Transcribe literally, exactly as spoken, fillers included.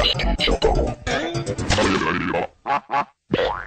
してみちゃったろ。誰がいるよ。